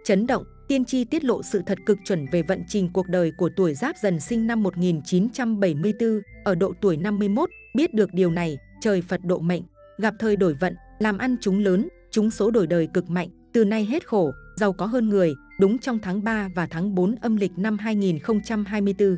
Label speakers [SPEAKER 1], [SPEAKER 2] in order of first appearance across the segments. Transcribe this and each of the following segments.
[SPEAKER 1] chấn động, tiên tri tiết lộ sự thật cực chuẩn về vận trình cuộc đời của tuổi Giáp Dần sinh năm 1974, ở độ tuổi 51, biết được điều này, trời Phật độ mệnh, gặp thời đổi vận, làm ăn trúng lớn, trúng số đổi đời cực mạnh, từ nay hết khổ, giàu có hơn người, đúng trong tháng 3 và tháng 4 âm lịch năm 2024.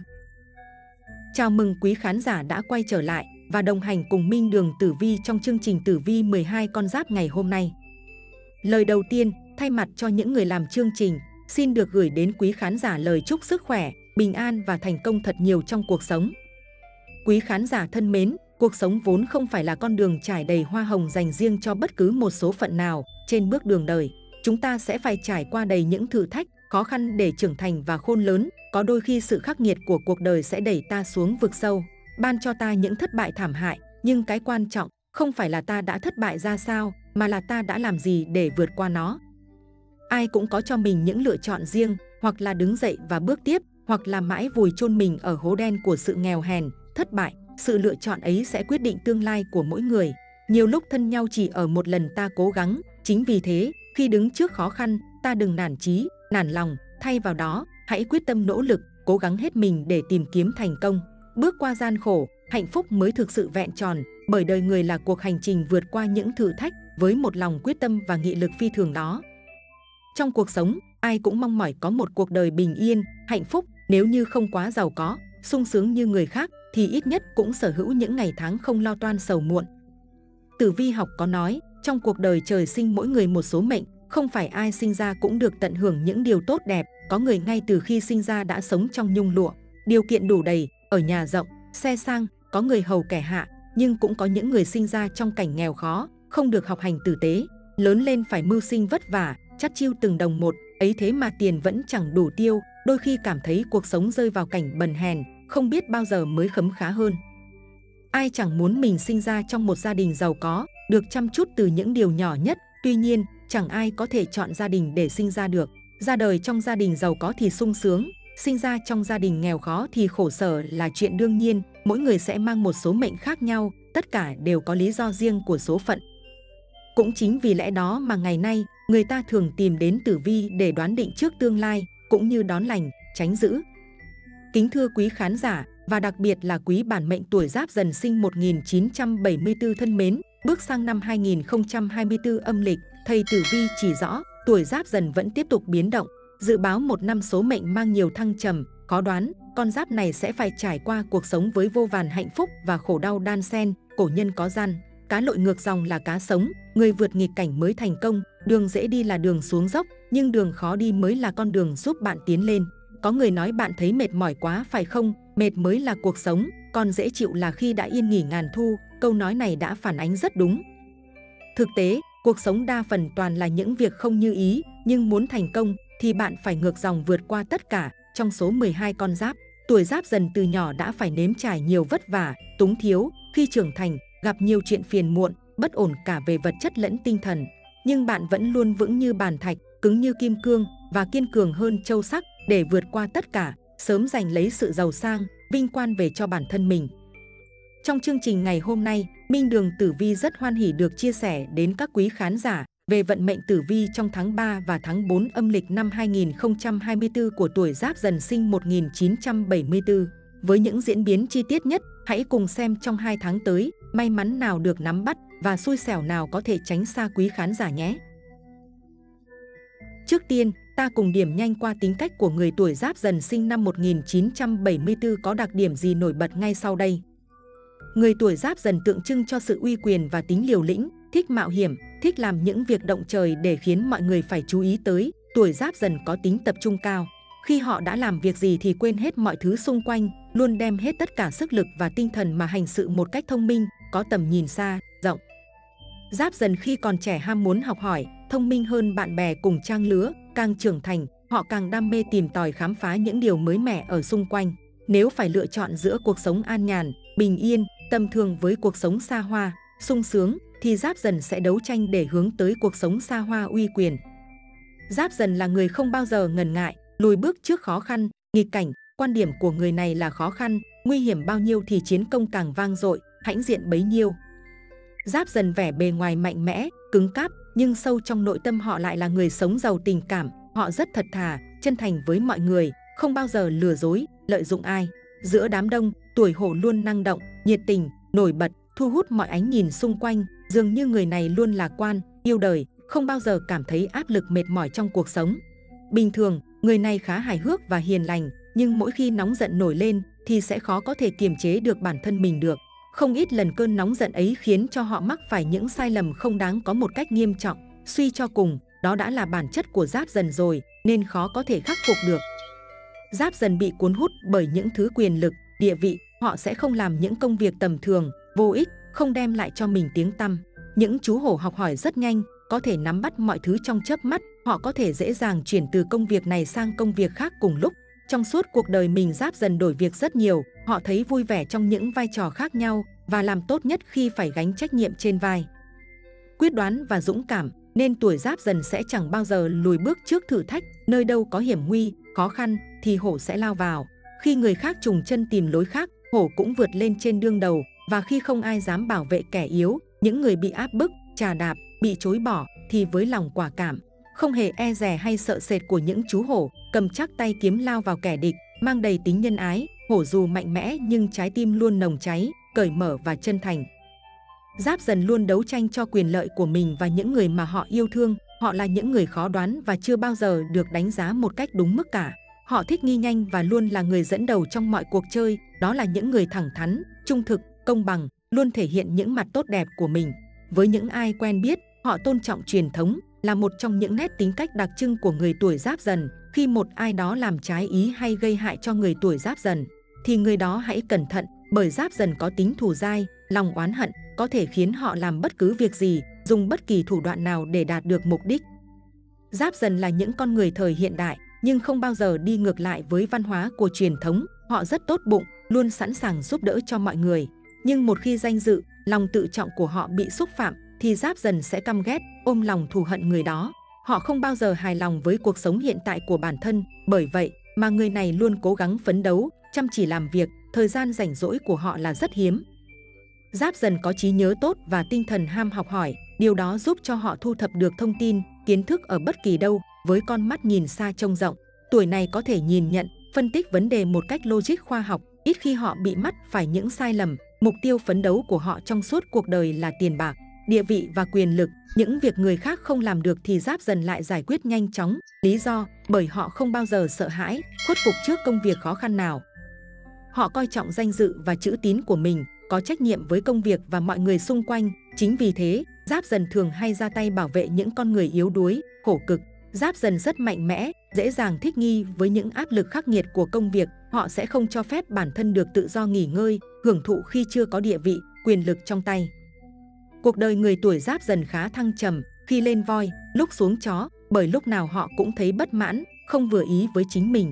[SPEAKER 1] Chào mừng quý khán giả đã quay trở lại và đồng hành cùng Minh Đường Tử Vi trong chương trình Tử Vi 12 con giáp ngày hôm nay. Lời đầu tiên, thay mặt cho những người làm chương trình, xin được gửi đến quý khán giả lời chúc sức khỏe, bình an và thành công thật nhiều trong cuộc sống. Quý khán giả thân mến, cuộc sống vốn không phải là con đường trải đầy hoa hồng dành riêng cho bất cứ một số phận nào. Trên bước đường đời, chúng ta sẽ phải trải qua đầy những thử thách, khó khăn để trưởng thành và khôn lớn. Có đôi khi sự khắc nghiệt của cuộc đời sẽ đẩy ta xuống vực sâu, ban cho ta những thất bại thảm hại. Nhưng cái quan trọng không phải là ta đã thất bại ra sao, mà là ta đã làm gì để vượt qua nó. Ai cũng có cho mình những lựa chọn riêng, hoặc là đứng dậy và bước tiếp, hoặc là mãi vùi chôn mình ở hố đen của sự nghèo hèn, thất bại. Sự lựa chọn ấy sẽ quyết định tương lai của mỗi người. Nhiều lúc thân nhau chỉ ở một lần ta cố gắng. Chính vì thế, khi đứng trước khó khăn, ta đừng nản chí, nản lòng. Thay vào đó, hãy quyết tâm nỗ lực, cố gắng hết mình để tìm kiếm thành công. Bước qua gian khổ, hạnh phúc mới thực sự vẹn tròn. Bởi đời người là cuộc hành trình vượt qua những thử thách với một lòng quyết tâm và nghị lực phi thường đó. Trong cuộc sống, ai cũng mong mỏi có một cuộc đời bình yên, hạnh phúc. Nếu như không quá giàu có, sung sướng như người khác, thì ít nhất cũng sở hữu những ngày tháng không lo toan sầu muộn. Tử vi học có nói, trong cuộc đời trời sinh mỗi người một số mệnh, không phải ai sinh ra cũng được tận hưởng những điều tốt đẹp. Có người ngay từ khi sinh ra đã sống trong nhung lụa, điều kiện đủ đầy, ở nhà rộng, xe sang, có người hầu kẻ hạ. Nhưng cũng có những người sinh ra trong cảnh nghèo khó, không được học hành tử tế, lớn lên phải mưu sinh vất vả, chắt chiu từng đồng một, ấy thế mà tiền vẫn chẳng đủ tiêu, đôi khi cảm thấy cuộc sống rơi vào cảnh bần hèn, không biết bao giờ mới khấm khá hơn. Ai chẳng muốn mình sinh ra trong một gia đình giàu có, được chăm chút từ những điều nhỏ nhất. Tuy nhiên, chẳng ai có thể chọn gia đình để sinh ra được. Ra đời trong gia đình giàu có thì sung sướng, sinh ra trong gia đình nghèo khó thì khổ sở là chuyện đương nhiên. Mỗi người sẽ mang một số mệnh khác nhau, tất cả đều có lý do riêng của số phận. Cũng chính vì lẽ đó mà ngày nay, người ta thường tìm đến tử vi để đoán định trước tương lai, cũng như đón lành, tránh dữ. Kính thưa quý khán giả, và đặc biệt là quý bản mệnh tuổi Giáp Dần sinh 1974 thân mến, bước sang năm 2024 âm lịch, thầy tử vi chỉ rõ, tuổi Giáp Dần vẫn tiếp tục biến động, dự báo một năm số mệnh mang nhiều thăng trầm, khó đoán. Con giáp này sẽ phải trải qua cuộc sống với vô vàn hạnh phúc và khổ đau đan xen. Cổ nhân có gian, cá lội ngược dòng là cá sống, người vượt nghịch cảnh mới thành công. Đường dễ đi là đường xuống dốc, nhưng đường khó đi mới là con đường giúp bạn tiến lên. Có người nói bạn thấy mệt mỏi quá phải không? Mệt mới là cuộc sống, còn dễ chịu là khi đã yên nghỉ ngàn thu. Câu nói này đã phản ánh rất đúng. Thực tế, cuộc sống đa phần toàn là những việc không như ý, nhưng muốn thành công thì bạn phải ngược dòng vượt qua tất cả. Trong số 12 con giáp, tuổi Giáp Dần từ nhỏ đã phải nếm trải nhiều vất vả, túng thiếu. Khi trưởng thành, gặp nhiều chuyện phiền muộn, bất ổn cả về vật chất lẫn tinh thần. Nhưng bạn vẫn luôn vững như bàn thạch, cứng như kim cương và kiên cường hơn châu sắc để vượt qua tất cả, sớm giành lấy sự giàu sang, vinh quang về cho bản thân mình. Trong chương trình ngày hôm nay, Minh Đường Tử Vi rất hoan hỉ được chia sẻ đến các quý khán giả về vận mệnh tử vi trong tháng 3 và tháng 4 âm lịch năm 2024 của tuổi Giáp Dần sinh 1974. Với những diễn biến chi tiết nhất, hãy cùng xem trong 2 tháng tới, may mắn nào được nắm bắt và xui xẻo nào có thể tránh xa quý khán giả nhé. Trước tiên, ta cùng điểm nhanh qua tính cách của người tuổi Giáp Dần sinh năm 1974 có đặc điểm gì nổi bật ngay sau đây. Người tuổi Giáp Dần tượng trưng cho sự uy quyền và tính liều lĩnh, thích mạo hiểm, thích làm những việc động trời để khiến mọi người phải chú ý tới. Tuổi Giáp Dần có tính tập trung cao. Khi họ đã làm việc gì thì quên hết mọi thứ xung quanh, luôn đem hết tất cả sức lực và tinh thần mà hành sự một cách thông minh, có tầm nhìn xa, rộng. Giáp Dần khi còn trẻ ham muốn học hỏi, thông minh hơn bạn bè cùng trang lứa, càng trưởng thành, họ càng đam mê tìm tòi khám phá những điều mới mẻ ở xung quanh. Nếu phải lựa chọn giữa cuộc sống an nhàn, bình yên, tầm thường với cuộc sống xa hoa, sung sướng, thì Giáp Dần sẽ đấu tranh để hướng tới cuộc sống xa hoa uy quyền. Giáp Dần là người không bao giờ ngần ngại, lùi bước trước khó khăn, nghịch cảnh. Quan điểm của người này là khó khăn, nguy hiểm bao nhiêu thì chiến công càng vang dội, hãnh diện bấy nhiêu. Giáp Dần vẻ bề ngoài mạnh mẽ, cứng cáp, nhưng sâu trong nội tâm họ lại là người sống giàu tình cảm. Họ rất thật thà, chân thành với mọi người, không bao giờ lừa dối, lợi dụng ai. Giữa đám đông, tuổi Hổ luôn năng động, nhiệt tình, nổi bật, thu hút mọi ánh nhìn xung quanh. Dường như người này luôn lạc quan, yêu đời, không bao giờ cảm thấy áp lực mệt mỏi trong cuộc sống. Bình thường, người này khá hài hước và hiền lành, nhưng mỗi khi nóng giận nổi lên thì sẽ khó có thể kiềm chế được bản thân mình được. Không ít lần cơn nóng giận ấy khiến cho họ mắc phải những sai lầm không đáng có một cách nghiêm trọng. Suy cho cùng, đó đã là bản chất của Giáp Dần rồi, nên khó có thể khắc phục được. Giáp Dần bị cuốn hút bởi những thứ quyền lực, địa vị, họ sẽ không làm những công việc tầm thường, vô ích, không đem lại cho mình tiếng tăm. Những chú hổ học hỏi rất nhanh, có thể nắm bắt mọi thứ trong chớp mắt, họ có thể dễ dàng chuyển từ công việc này sang công việc khác cùng lúc. Trong suốt cuộc đời mình, Giáp Dần đổi việc rất nhiều, họ thấy vui vẻ trong những vai trò khác nhau và làm tốt nhất khi phải gánh trách nhiệm trên vai. Quyết đoán và dũng cảm, nên tuổi Giáp Dần sẽ chẳng bao giờ lùi bước trước thử thách, nơi đâu có hiểm nguy, khó khăn thì hổ sẽ lao vào. Khi người khác trùng chân tìm lối khác, hổ cũng vượt lên trên đương đầu, và khi không ai dám bảo vệ kẻ yếu, những người bị áp bức, chà đạp, bị chối bỏ thì với lòng quả cảm, không hề e dè hay sợ sệt của những chú hổ, cầm chắc tay kiếm lao vào kẻ địch, mang đầy tính nhân ái. Hổ dù mạnh mẽ nhưng trái tim luôn nồng cháy, cởi mở và chân thành. Giáp Dần luôn đấu tranh cho quyền lợi của mình và những người mà họ yêu thương. Họ là những người khó đoán và chưa bao giờ được đánh giá một cách đúng mức cả. Họ thích nghi nhanh và luôn là người dẫn đầu trong mọi cuộc chơi. Đó là những người thẳng thắn, trung thực, công bằng, luôn thể hiện những mặt tốt đẹp của mình. Với những ai quen biết, họ tôn trọng truyền thống, là một trong những nét tính cách đặc trưng của người tuổi Giáp Dần. Khi một ai đó làm trái ý hay gây hại cho người tuổi Giáp Dần, thì người đó hãy cẩn thận, bởi Giáp Dần có tính thù dai, lòng oán hận, có thể khiến họ làm bất cứ việc gì, dùng bất kỳ thủ đoạn nào để đạt được mục đích. Giáp Dần là những con người thời hiện đại, nhưng không bao giờ đi ngược lại với văn hóa của truyền thống. Họ rất tốt bụng, luôn sẵn sàng giúp đỡ cho mọi người. Nhưng một khi danh dự, lòng tự trọng của họ bị xúc phạm, thì Giáp Dần sẽ căm ghét, ôm lòng thù hận người đó. Họ không bao giờ hài lòng với cuộc sống hiện tại của bản thân, bởi vậy mà người này luôn cố gắng phấn đấu, chăm chỉ làm việc, thời gian rảnh rỗi của họ là rất hiếm. Giáp Dần có trí nhớ tốt và tinh thần ham học hỏi, điều đó giúp cho họ thu thập được thông tin, kiến thức ở bất kỳ đâu, với con mắt nhìn xa trông rộng. Tuổi này có thể nhìn nhận, phân tích vấn đề một cách logic khoa học, ít khi họ bị mắc phải những sai lầm. Mục tiêu phấn đấu của họ trong suốt cuộc đời là tiền bạc, địa vị và quyền lực. Những việc người khác không làm được thì Giáp Dần lại giải quyết nhanh chóng. Lý do, bởi họ không bao giờ sợ hãi, khuất phục trước công việc khó khăn nào. Họ coi trọng danh dự và chữ tín của mình, có trách nhiệm với công việc và mọi người xung quanh. Chính vì thế, Giáp Dần thường hay ra tay bảo vệ những con người yếu đuối, khổ cực. Giáp Dần rất mạnh mẽ, dễ dàng thích nghi với những áp lực khắc nghiệt của công việc. Họ sẽ không cho phép bản thân được tự do nghỉ ngơi, hưởng thụ khi chưa có địa vị, quyền lực trong tay. Cuộc đời người tuổi Giáp Dần khá thăng trầm, khi lên voi, lúc xuống chó, bởi lúc nào họ cũng thấy bất mãn, không vừa ý với chính mình.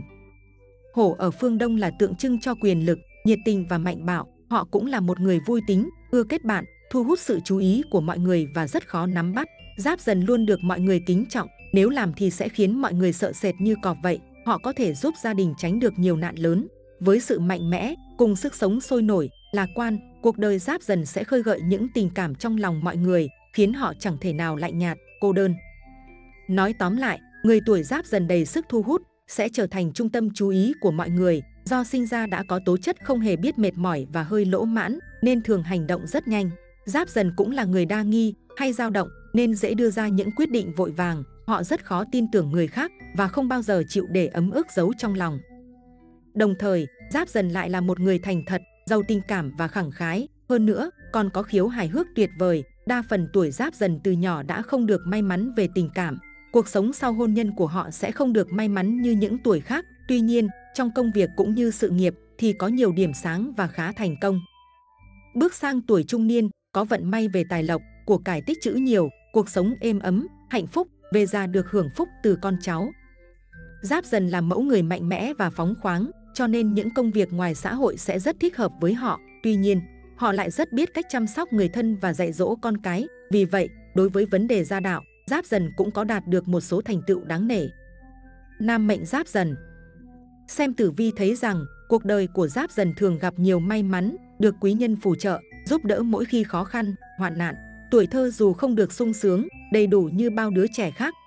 [SPEAKER 1] Hổ ở phương Đông là tượng trưng cho quyền lực, nhiệt tình và mạnh bạo. Họ cũng là một người vui tính, ưa kết bạn, thu hút sự chú ý của mọi người và rất khó nắm bắt. Giáp Dần luôn được mọi người kính trọng, nếu làm thì sẽ khiến mọi người sợ sệt như cọp vậy. Họ có thể giúp gia đình tránh được nhiều nạn lớn. Với sự mạnh mẽ, cùng sức sống sôi nổi, lạc quan, cuộc đời Giáp Dần sẽ khơi gợi những tình cảm trong lòng mọi người, khiến họ chẳng thể nào lạnh nhạt, cô đơn. Nói tóm lại, người tuổi Giáp Dần đầy sức thu hút, sẽ trở thành trung tâm chú ý của mọi người. Do sinh ra đã có tố chất không hề biết mệt mỏi và hơi lỗ mãn, nên thường hành động rất nhanh. Giáp Dần cũng là người đa nghi, hay dao động, nên dễ đưa ra những quyết định vội vàng. Họ rất khó tin tưởng người khác và không bao giờ chịu để ấm ức giấu trong lòng. Đồng thời, Giáp Dần lại là một người thành thật, giàu tình cảm và khẳng khái. Hơn nữa, còn có khiếu hài hước tuyệt vời. Đa phần tuổi Giáp Dần từ nhỏ đã không được may mắn về tình cảm. Cuộc sống sau hôn nhân của họ sẽ không được may mắn như những tuổi khác. Tuy nhiên, trong công việc cũng như sự nghiệp thì có nhiều điểm sáng và khá thành công. Bước sang tuổi trung niên, có vận may về tài lộc, của cải tích trữ nhiều, cuộc sống êm ấm, hạnh phúc, về già được hưởng phúc từ con cháu. Giáp Dần là mẫu người mạnh mẽ và phóng khoáng, cho nên những công việc ngoài xã hội sẽ rất thích hợp với họ. Tuy nhiên, họ lại rất biết cách chăm sóc người thân và dạy dỗ con cái. Vì vậy, đối với vấn đề gia đạo, Giáp Dần cũng có đạt được một số thành tựu đáng nể. Nam mệnh Giáp Dần. Xem tử vi thấy rằng, cuộc đời của Giáp Dần thường gặp nhiều may mắn, được quý nhân phù trợ, giúp đỡ mỗi khi khó khăn, hoạn nạn. Tuổi thơ dù không được sung sướng, đầy đủ như bao đứa trẻ khác,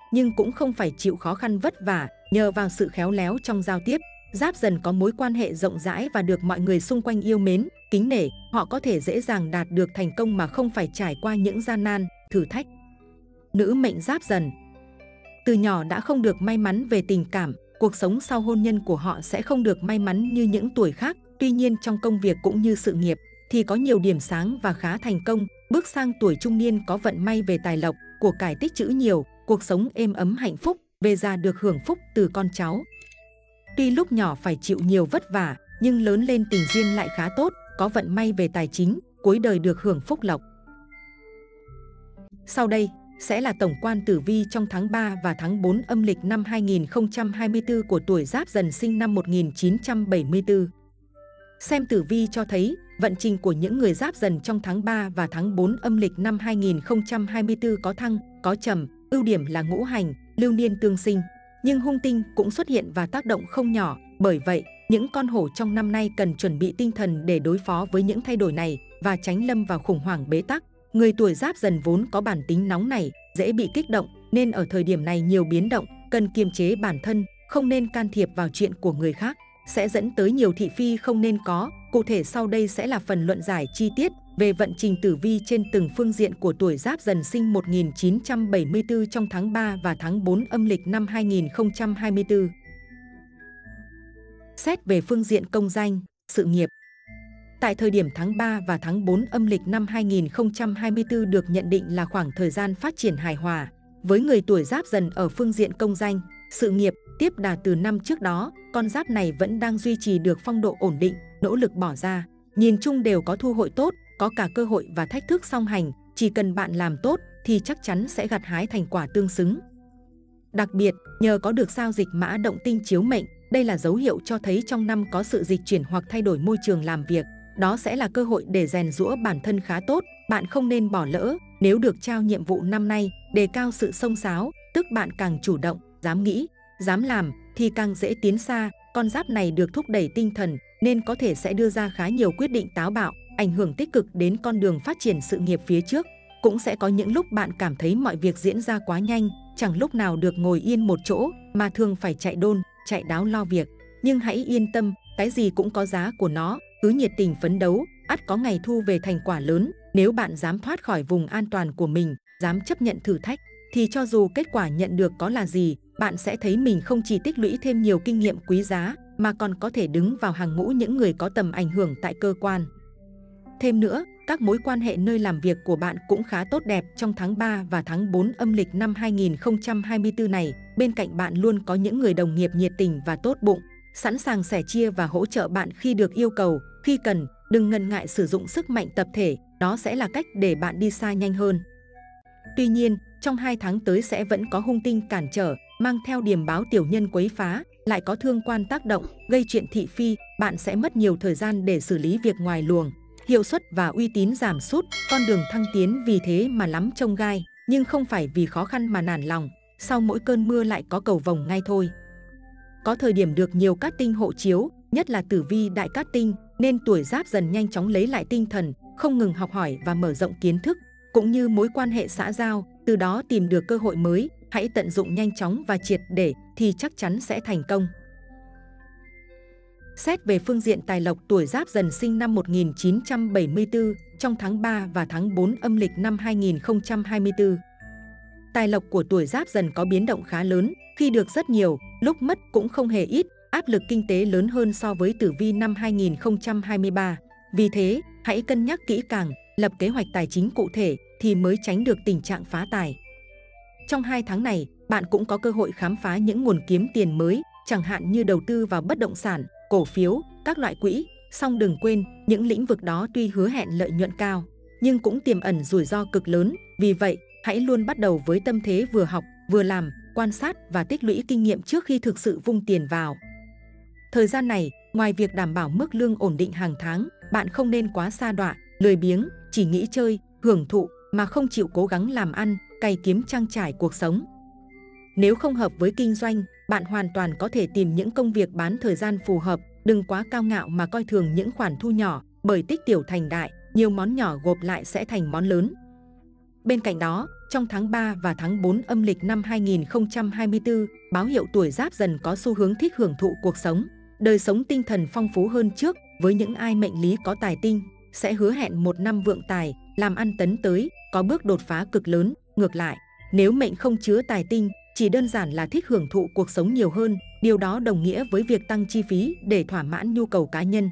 [SPEAKER 1] nhưng cũng không phải chịu khó khăn vất vả. Nhờ vào sự khéo léo trong giao tiếp, Giáp Dần có mối quan hệ rộng rãi và được mọi người xung quanh yêu mến, kính nể. Họ có thể dễ dàng đạt được thành công mà không phải trải qua những gian nan, thử thách. Nữ mệnh Giáp Dần từ nhỏ đã không được may mắn về tình cảm, cuộc sống sau hôn nhân của họ sẽ không được may mắn như những tuổi khác. Tuy nhiên trong công việc cũng như sự nghiệp thì có nhiều điểm sáng và khá thành công. Bước sang tuổi trung niên có vận may về tài lộc, của cải tích trữ nhiều, cuộc sống êm ấm hạnh phúc, về già được hưởng phúc từ con cháu. Tuy lúc nhỏ phải chịu nhiều vất vả, nhưng lớn lên tình duyên lại khá tốt, có vận may về tài chính, cuối đời được hưởng phúc lộc. Sau đây sẽ là tổng quan tử vi trong tháng 3 và tháng 4 âm lịch năm 2024 của tuổi Giáp Dần sinh năm 1974. Xem tử vi cho thấy, vận trình của những người Giáp Dần trong tháng 3 và tháng 4 âm lịch năm 2024 có thăng, có trầm, ưu điểm là ngũ hành, lưu niên tương sinh. Nhưng hung tinh cũng xuất hiện và tác động không nhỏ, bởi vậy, những con hổ trong năm nay cần chuẩn bị tinh thần để đối phó với những thay đổi này và tránh lâm vào khủng hoảng bế tắc. Người tuổi Giáp Dần vốn có bản tính nóng nảy, dễ bị kích động, nên ở thời điểm này nhiều biến động, cần kiềm chế bản thân, không nên can thiệp vào chuyện của người khác, sẽ dẫn tới nhiều thị phi không nên có. Cụ thể sau đây sẽ là phần luận giải chi tiết về vận trình tử vi trên từng phương diện của tuổi Giáp Dần sinh 1974 trong tháng 3 và tháng 4 âm lịch năm 2024. Xét về phương diện công danh, sự nghiệp. Tại thời điểm tháng 3 và tháng 4 âm lịch năm 2024 được nhận định là khoảng thời gian phát triển hài hòa. Với người tuổi Giáp Dần ở phương diện công danh, sự nghiệp, tiếp đà từ năm trước đó, con giáp này vẫn đang duy trì được phong độ ổn định, nỗ lực bỏ ra. Nhìn chung đều có thu hội tốt, có cả cơ hội và thách thức song hành, chỉ cần bạn làm tốt thì chắc chắn sẽ gặt hái thành quả tương xứng. Đặc biệt, nhờ có được sao dịch mã động tinh chiếu mệnh, đây là dấu hiệu cho thấy trong năm có sự dịch chuyển hoặc thay đổi môi trường làm việc. Đó sẽ là cơ hội để rèn giũa bản thân khá tốt, bạn không nên bỏ lỡ. Nếu được trao nhiệm vụ năm nay, đề cao sự xông xáo, tức bạn càng chủ động, dám nghĩ, dám làm thì càng dễ tiến xa. Con giáp này được thúc đẩy tinh thần nên có thể sẽ đưa ra khá nhiều quyết định táo bạo, ảnh hưởng tích cực đến con đường phát triển sự nghiệp phía trước. Cũng sẽ có những lúc bạn cảm thấy mọi việc diễn ra quá nhanh, chẳng lúc nào được ngồi yên một chỗ mà thường phải chạy đôn, chạy đáo lo việc. Nhưng hãy yên tâm, cái gì cũng có giá của nó, cứ nhiệt tình phấn đấu, ắt có ngày thu về thành quả lớn. Nếu bạn dám thoát khỏi vùng an toàn của mình, dám chấp nhận thử thách, thì cho dù kết quả nhận được có là gì, bạn sẽ thấy mình không chỉ tích lũy thêm nhiều kinh nghiệm quý giá, mà còn có thể đứng vào hàng ngũ những người có tầm ảnh hưởng tại cơ quan. Thêm nữa, các mối quan hệ nơi làm việc của bạn cũng khá tốt đẹp trong tháng 3 và tháng 4 âm lịch năm 2024 này. Bên cạnh bạn luôn có những người đồng nghiệp nhiệt tình và tốt bụng, sẵn sàng sẻ chia và hỗ trợ bạn khi được yêu cầu. Khi cần, đừng ngần ngại sử dụng sức mạnh tập thể, đó sẽ là cách để bạn đi xa nhanh hơn. Tuy nhiên, trong 2 tháng tới sẽ vẫn có hung tinh cản trở, mang theo điềm báo tiểu nhân quấy phá, lại có thương quan tác động, gây chuyện thị phi, bạn sẽ mất nhiều thời gian để xử lý việc ngoài luồng. Hiệu suất và uy tín giảm sút, con đường thăng tiến vì thế mà lắm chông gai, nhưng không phải vì khó khăn mà nản lòng, sau mỗi cơn mưa lại có cầu vồng ngay thôi. Có thời điểm được nhiều cát tinh hộ chiếu, nhất là tử vi đại cát tinh, nên tuổi Giáp Dần nhanh chóng lấy lại tinh thần, không ngừng học hỏi và mở rộng kiến thức, cũng như mối quan hệ xã giao, từ đó tìm được cơ hội mới. Hãy tận dụng nhanh chóng và triệt để thì chắc chắn sẽ thành công. Xét về phương diện tài lộc, tuổi Giáp Dần sinh năm 1974 trong tháng 3 và tháng 4 âm lịch năm 2024. Tài lộc của tuổi Giáp Dần có biến động khá lớn, khi được rất nhiều, lúc mất cũng không hề ít, áp lực kinh tế lớn hơn so với tử vi năm 2023. Vì thế, hãy cân nhắc kỹ càng, lập kế hoạch tài chính cụ thể thì mới tránh được tình trạng phá tài. Trong 2 tháng này, bạn cũng có cơ hội khám phá những nguồn kiếm tiền mới, chẳng hạn như đầu tư vào bất động sản, cổ phiếu, các loại quỹ. Song đừng quên, những lĩnh vực đó tuy hứa hẹn lợi nhuận cao, nhưng cũng tiềm ẩn rủi ro cực lớn. Vì vậy, hãy luôn bắt đầu với tâm thế vừa học, vừa làm, quan sát và tích lũy kinh nghiệm trước khi thực sự vung tiền vào. Thời gian này, ngoài việc đảm bảo mức lương ổn định hàng tháng, bạn không nên quá sa đọa, lười biếng, chỉ nghĩ chơi, hưởng thụ mà không chịu cố gắng làm ăn, cày kiếm trang trải cuộc sống. Nếu không hợp với kinh doanh, bạn hoàn toàn có thể tìm những công việc bán thời gian phù hợp, đừng quá cao ngạo mà coi thường những khoản thu nhỏ, bởi tích tiểu thành đại, nhiều món nhỏ gộp lại sẽ thành món lớn. Bên cạnh đó, trong tháng 3 và tháng 4 âm lịch năm 2024, báo hiệu tuổi Giáp Dần có xu hướng thích hưởng thụ cuộc sống. Đời sống tinh thần phong phú hơn trước, với những ai mệnh lý có tài tinh, sẽ hứa hẹn một năm vượng tài, làm ăn tấn tới, có bước đột phá cực lớn. Ngược lại, nếu mệnh không chứa tài tinh, chỉ đơn giản là thích hưởng thụ cuộc sống nhiều hơn, điều đó đồng nghĩa với việc tăng chi phí để thỏa mãn nhu cầu cá nhân.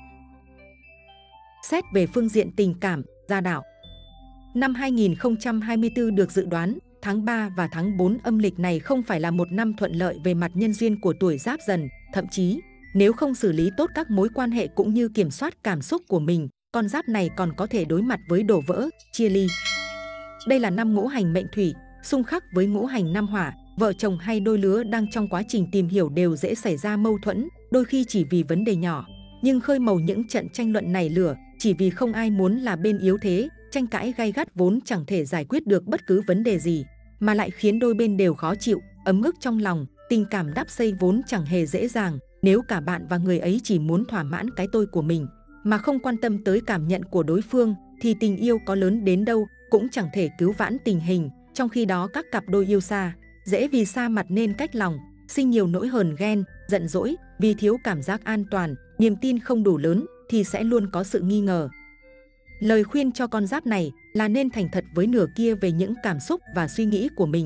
[SPEAKER 1] Xét về phương diện tình cảm, gia đạo. Năm 2024 được dự đoán, tháng 3 và tháng 4 âm lịch này không phải là một năm thuận lợi về mặt nhân duyên của tuổi Giáp Dần, thậm chí, nếu không xử lý tốt các mối quan hệ cũng như kiểm soát cảm xúc của mình, con giáp này còn có thể đối mặt với đổ vỡ, chia ly. Đây là năm ngũ hành mệnh thủy, xung khắc với ngũ hành nam hỏa, vợ chồng hay đôi lứa đang trong quá trình tìm hiểu đều dễ xảy ra mâu thuẫn, đôi khi chỉ vì vấn đề nhỏ, nhưng khơi màu những trận tranh luận nảy lửa chỉ vì không ai muốn là bên yếu thế. Tranh cãi gay gắt vốn chẳng thể giải quyết được bất cứ vấn đề gì, mà lại khiến đôi bên đều khó chịu, ấm ức trong lòng. Tình cảm đắp xây vốn chẳng hề dễ dàng, nếu cả bạn và người ấy chỉ muốn thỏa mãn cái tôi của mình, mà không quan tâm tới cảm nhận của đối phương, thì tình yêu có lớn đến đâu cũng chẳng thể cứu vãn tình hình. Trong khi đó các cặp đôi yêu xa, dễ vì xa mặt nên cách lòng, sinh nhiều nỗi hờn ghen, giận dỗi, vì thiếu cảm giác an toàn, niềm tin không đủ lớn, thì sẽ luôn có sự nghi ngờ. Lời khuyên cho con giáp này là nên thành thật với nửa kia về những cảm xúc và suy nghĩ của mình.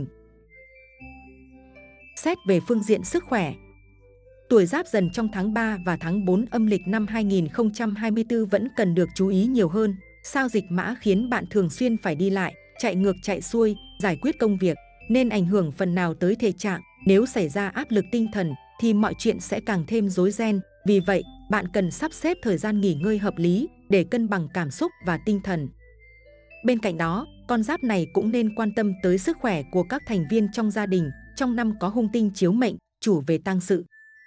[SPEAKER 1] Xét về phương diện sức khỏe. Tuổi Giáp Dần trong tháng 3 và tháng 4 âm lịch năm 2024 vẫn cần được chú ý nhiều hơn. Sao Dịch Mã khiến bạn thường xuyên phải đi lại, chạy ngược chạy xuôi, giải quyết công việc, nên ảnh hưởng phần nào tới thể trạng. Nếu xảy ra áp lực tinh thần thì mọi chuyện sẽ càng thêm rối ren. Vì vậy, bạn cần sắp xếp thời gian nghỉ ngơi hợp lý để cân bằng cảm xúc và tinh thần. Bên cạnh đó, con giáp này cũng nên quan tâm tới sức khỏe của các thành viên trong gia đình. Trong năm có hung tinh chiếu mệnh, chủ về tang sự.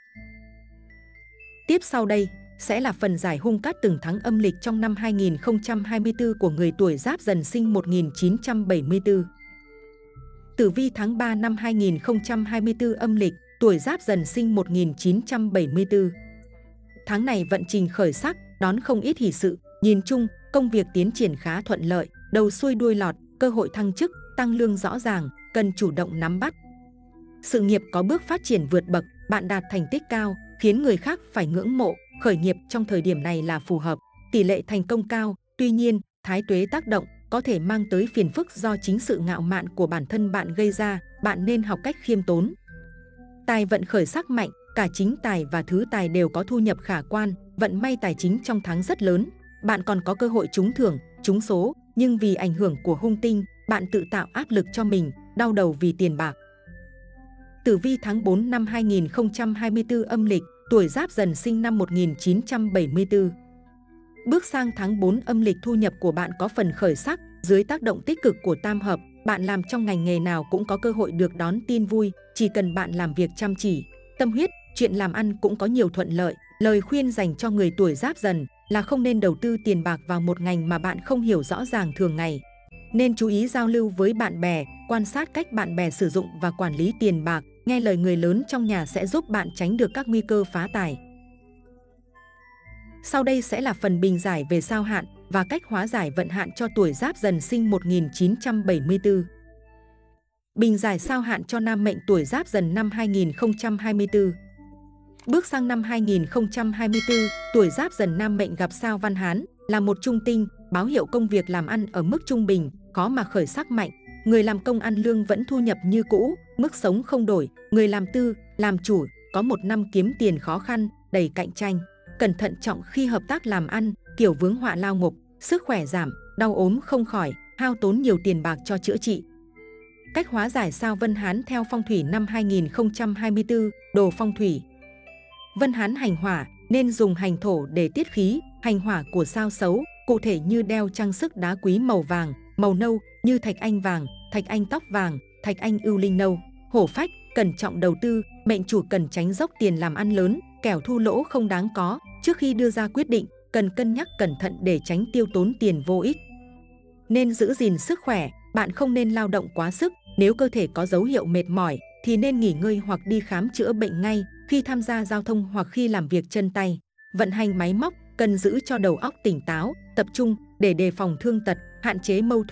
[SPEAKER 1] Tiếp sau đây sẽ là phần giải hung cát từng tháng âm lịch trong năm 2024 của người tuổi Giáp Dần sinh 1974. Tử vi tháng 3 năm 2024 âm lịch, tuổi Giáp Dần sinh 1974. Tháng này vận trình khởi sắc, đón không ít hỷ sự. Nhìn chung, công việc tiến triển khá thuận lợi, đầu xuôi đuôi lọt, cơ hội thăng chức, tăng lương rõ ràng, cần chủ động nắm bắt. Sự nghiệp có bước phát triển vượt bậc, bạn đạt thành tích cao, khiến người khác phải ngưỡng mộ. Khởi nghiệp trong thời điểm này là phù hợp, tỷ lệ thành công cao. Tuy nhiên, thái tuế tác động có thể mang tới phiền phức do chính sự ngạo mạn của bản thân bạn gây ra. Bạn nên học cách khiêm tốn. Tài vận khởi sắc mạnh, cả chính tài và thứ tài đều có thu nhập khả quan. Vận may tài chính trong tháng rất lớn. Bạn còn có cơ hội trúng thưởng, trúng số, nhưng vì ảnh hưởng của hung tinh, bạn tự tạo áp lực cho mình, đau đầu vì tiền bạc. Tử vi tháng 4 năm 2024 âm lịch, tuổi Giáp Dần sinh năm 1974. Bước sang tháng 4 âm lịch, thu nhập của bạn có phần khởi sắc, dưới tác động tích cực của tam hợp, bạn làm trong ngành nghề nào cũng có cơ hội được đón tin vui, chỉ cần bạn làm việc chăm chỉ, tâm huyết, chuyện làm ăn cũng có nhiều thuận lợi. Lời khuyên dành cho người tuổi Giáp Dần là không nên đầu tư tiền bạc vào một ngành mà bạn không hiểu rõ ràng thường ngày. Nên chú ý giao lưu với bạn bè, quan sát cách bạn bè sử dụng và quản lý tiền bạc, nghe lời người lớn trong nhà sẽ giúp bạn tránh được các nguy cơ phá tài. Sau đây sẽ là phần bình giải về sao hạn và cách hóa giải vận hạn cho tuổi Giáp Dần sinh 1974. Bình giải sao hạn cho nam mệnh tuổi Giáp Dần năm 2024. Bước sang năm 2024, tuổi Giáp Dần nam mệnh gặp sao Văn Hán là một trung tinh, báo hiệu công việc làm ăn ở mức trung bình, khó mà khởi sắc mạnh. Người làm công ăn lương vẫn thu nhập như cũ, mức sống không đổi. Người làm tư, làm chủ có một năm kiếm tiền khó khăn, đầy cạnh tranh. Cẩn thận trọng khi hợp tác làm ăn, kiểu vướng họa lao ngục, sức khỏe giảm, đau ốm không khỏi, hao tốn nhiều tiền bạc cho chữa trị. Cách hóa giải sao Vân Hán theo phong thủy năm 2024, đồ phong thủy. Vân Hán hành hỏa nên dùng hành thổ để tiết khí. Hành hỏa của sao xấu, cụ thể như đeo trang sức đá quý màu vàng, màu nâu như thạch anh vàng, thạch anh tóc vàng, thạch anh ưu linh nâu. Hổ phách, cẩn trọng đầu tư, mệnh chủ cần tránh dốc tiền làm ăn lớn, kẻo thu lỗ không đáng có. Trước khi đưa ra quyết định, cần cân nhắc cẩn thận để tránh tiêu tốn tiền vô ích. Nên giữ gìn sức khỏe, bạn không nên lao động quá sức. Nếu cơ thể có dấu hiệu mệt mỏi thì nên nghỉ ngơi hoặc đi khám chữa bệnh ngay. Khi tham gia giao thông hoặc khi làm việc chân tay, vận hành máy móc, cần giữ cho đầu óc tỉnh táo, tập trung để đề phòng thương tật, hạn chế mâu thuẫn.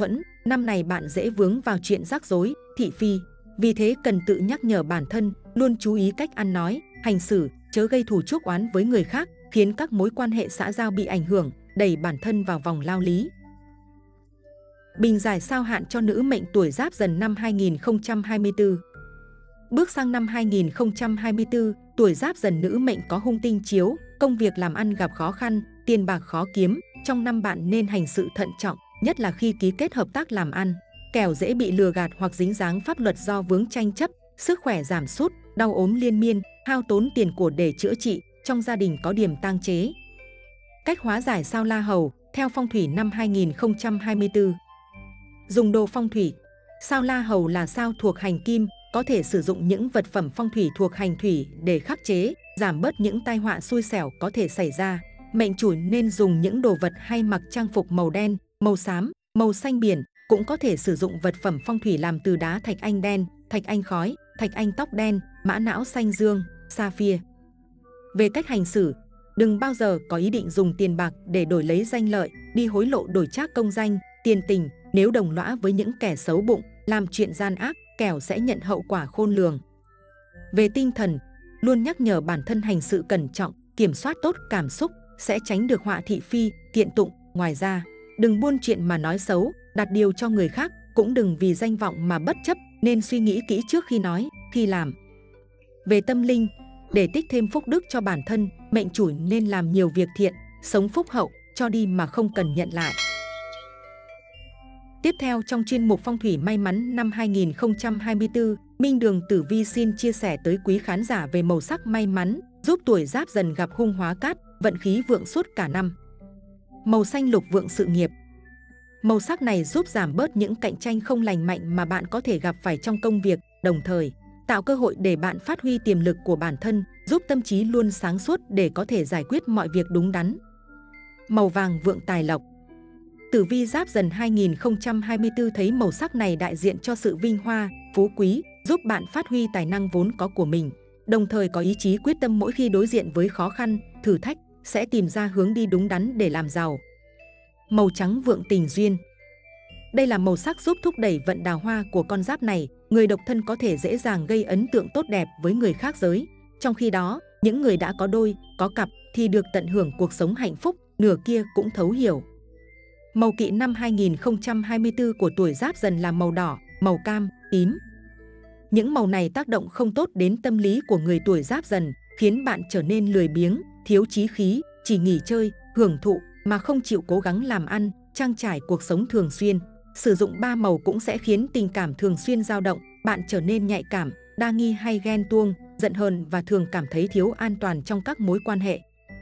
[SPEAKER 1] Năm này bạn dễ vướng vào chuyện rắc rối, thị phi. Vì thế cần tự nhắc nhở bản thân, luôn chú ý cách ăn nói, hành xử, chớ gây thù chuốc oán với người khác, khiến các mối quan hệ xã giao bị ảnh hưởng, đẩy bản thân vào vòng lao lý. Bình giải sao hạn cho nữ mệnh tuổi Giáp Dần năm 2024. Bước sang năm 2024, tuổi Giáp Dần nữ mệnh có hung tinh chiếu, công việc làm ăn gặp khó khăn, tiền bạc khó kiếm. Trong năm bạn nên hành sự thận trọng, nhất là khi ký kết hợp tác làm ăn, kẻo dễ bị lừa gạt hoặc dính dáng pháp luật do vướng tranh chấp, sức khỏe giảm sút, đau ốm liên miên, hao tốn tiền của để chữa trị, trong gia đình có điểm tang chế. Cách hóa giải sao La Hầu theo phong thủy năm 2024. Dùng đồ phong thủy. Sao La Hầu là sao thuộc hành kim, có thể sử dụng những vật phẩm phong thủy thuộc hành thủy để khắc chế, giảm bớt những tai họa xui xẻo có thể xảy ra. Mệnh chủ nên dùng những đồ vật hay mặc trang phục màu đen, màu xám, màu xanh biển, cũng có thể sử dụng vật phẩm phong thủy làm từ đá thạch anh đen, thạch anh khói, thạch anh tóc đen, mã não xanh dương, sapphire. Về cách hành xử, đừng bao giờ có ý định dùng tiền bạc để đổi lấy danh lợi, đi hối lộ đổi trác công danh, tiền tình, nếu đồng lõa với những kẻ xấu bụng, làm chuyện gian ác, kẻo sẽ nhận hậu quả khôn lường. Về tinh thần, luôn nhắc nhở bản thân hành sự cẩn trọng, kiểm soát tốt cảm xúc, sẽ tránh được họa thị phi, kiện tụng. Ngoài ra, đừng buôn chuyện mà nói xấu, đặt điều cho người khác, cũng đừng vì danh vọng mà bất chấp, nên suy nghĩ kỹ trước khi nói, khi làm. Về tâm linh, để tích thêm phúc đức cho bản thân, mệnh chủ nên làm nhiều việc thiện, sống phúc hậu, cho đi mà không cần nhận lại. Tiếp theo trong chuyên mục Phong thủy may mắn năm 2024, Minh Đường Tử Vi xin chia sẻ tới quý khán giả về màu sắc may mắn, giúp tuổi Giáp Dần gặp hung hóa cát, vận khí vượng suốt cả năm. Màu xanh lục vượng sự nghiệp. Màu sắc này giúp giảm bớt những cạnh tranh không lành mạnh mà bạn có thể gặp phải trong công việc, đồng thời tạo cơ hội để bạn phát huy tiềm lực của bản thân, giúp tâm trí luôn sáng suốt để có thể giải quyết mọi việc đúng đắn. Màu vàng vượng tài lộc. Tử vi Giáp Dần 2024 thấy màu sắc này đại diện cho sự vinh hoa, phú quý, giúp bạn phát huy tài năng vốn có của mình, đồng thời có ý chí quyết tâm mỗi khi đối diện với khó khăn, thử thách, sẽ tìm ra hướng đi đúng đắn để làm giàu. Màu trắng vượng tình duyên. Đây là màu sắc giúp thúc đẩy vận đào hoa của con giáp này, người độc thân có thể dễ dàng gây ấn tượng tốt đẹp với người khác giới. Trong khi đó, những người đã có đôi, có cặp thì được tận hưởng cuộc sống hạnh phúc, nửa kia cũng thấu hiểu. Màu kỵ năm 2024 của tuổi Giáp Dần là màu đỏ, màu cam, tím. Những màu này tác động không tốt đến tâm lý của người tuổi Giáp Dần, khiến bạn trở nên lười biếng, thiếu chí khí, chỉ nghỉ chơi, hưởng thụ mà không chịu cố gắng làm ăn, trang trải cuộc sống thường xuyên. Sử dụng ba màu cũng sẽ khiến tình cảm thường xuyên dao động, bạn trở nên nhạy cảm, đa nghi hay ghen tuông, giận hờn và thường cảm thấy thiếu an toàn trong các mối quan hệ.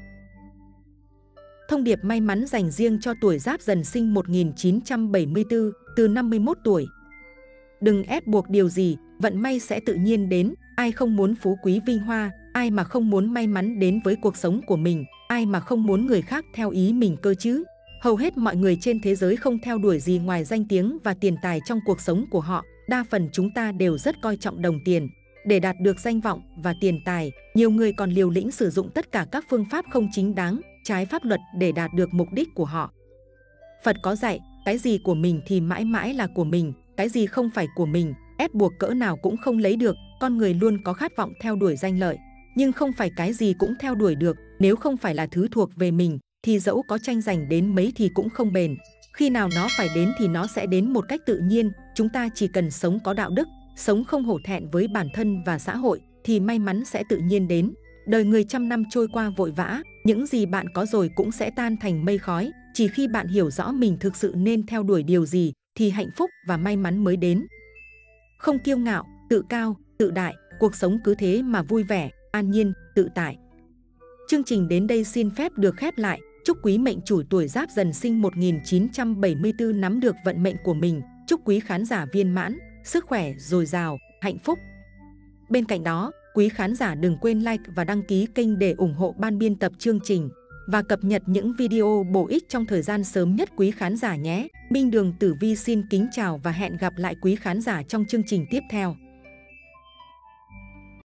[SPEAKER 1] Thông điệp may mắn dành riêng cho tuổi Giáp Dần sinh 1974, từ 51 tuổi. Đừng ép buộc điều gì, vận may sẽ tự nhiên đến, ai không muốn phú quý vinh hoa, ai mà không muốn may mắn đến với cuộc sống của mình, ai mà không muốn người khác theo ý mình cơ chứ. Hầu hết mọi người trên thế giới không theo đuổi gì ngoài danh tiếng và tiền tài trong cuộc sống của họ, đa phần chúng ta đều rất coi trọng đồng tiền. Để đạt được danh vọng và tiền tài, nhiều người còn liều lĩnh sử dụng tất cả các phương pháp không chính đáng, trái pháp luật để đạt được mục đích của họ. Phật có dạy, cái gì của mình thì mãi mãi là của mình, cái gì không phải của mình, ép buộc cỡ nào cũng không lấy được. Con người luôn có khát vọng theo đuổi danh lợi, nhưng không phải cái gì cũng theo đuổi được. Nếu không phải là thứ thuộc về mình, thì dẫu có tranh giành đến mấy thì cũng không bền. Khi nào nó phải đến thì nó sẽ đến một cách tự nhiên. Chúng ta chỉ cần sống có đạo đức, sống không hổ thẹn với bản thân và xã hội, thì may mắn sẽ tự nhiên đến. Đời người trăm năm trôi qua vội vã, những gì bạn có rồi cũng sẽ tan thành mây khói. Chỉ khi bạn hiểu rõ mình thực sự nên theo đuổi điều gì, thì hạnh phúc và may mắn mới đến. Không kiêu ngạo, tự cao, tự đại, cuộc sống cứ thế mà vui vẻ, an nhiên, tự tại. Chương trình đến đây xin phép được khép lại. Chúc quý mệnh chủ tuổi Giáp Dần sinh 1974 nắm được vận mệnh của mình. Chúc quý khán giả viên mãn, sức khỏe dồi dào, hạnh phúc. Bên cạnh đó, quý khán giả đừng quên like và đăng ký kênh để ủng hộ ban biên tập chương trình và cập nhật những video bổ ích trong thời gian sớm nhất quý khán giả nhé. Minh Đường Tử Vi xin kính chào và hẹn gặp lại quý khán giả trong chương trình tiếp theo.